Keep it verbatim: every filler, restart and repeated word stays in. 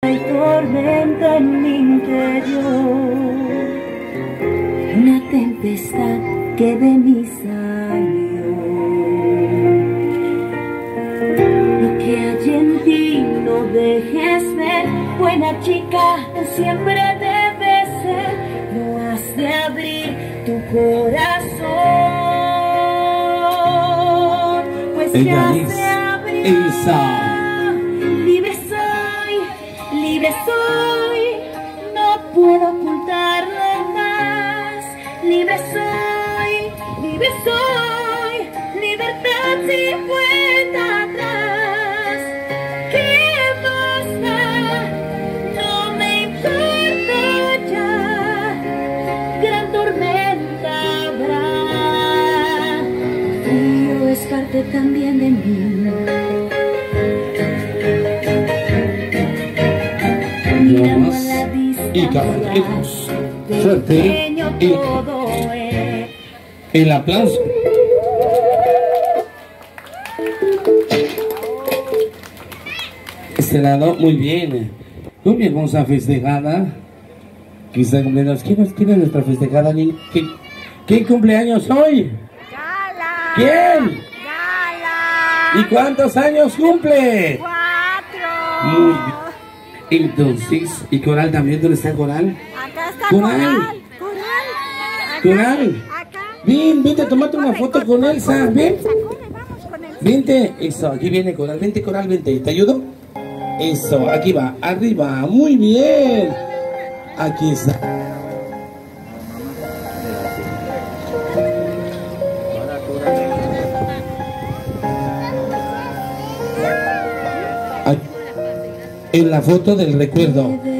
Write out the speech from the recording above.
Hay tormenta en mi interior, una tempestad que de mí salió. Lo que hay en ti no dejes ver, buena chica, tú siempre debes ser. No has de abrir tu corazón, pues Ella ya es se abrió. Elsa. Libre soy, libre soy, no puedo ocultarlo más. Libre soy, libre soy, libertad sin vuelta atrás. ¿Qué más da? No me importa ya, gran tormenta habrá. El frío es parte también de mí. Damas y caballeros, suerte y el aplauso. Este lado, muy bien. Muy bien, vamos a festejada. Quizá cumpleaños. ¿Quién es, quién es nuestra festejada? ¿Quién, quién cumpleaños hoy? Gala. ¿Quién? Gala. ¿Y cuántos años cumple? Cuatro. Muy bien. Entonces, ¿y Coral también? ¿Dónde está Coral? Acá está Coral. Coral. Coral. Acá. Coral. Acá. Ven, vente a tomarte una Corre, foto corre, con corre, Elsa. corre, Ven. Elsa, corre, vamos con Elsa. Vente. Eso, aquí viene Coral. Vente, Coral, vente. ¿Te ayudo? Eso, aquí va. Arriba. Muy bien. Aquí está. Aquí. En la foto del recuerdo.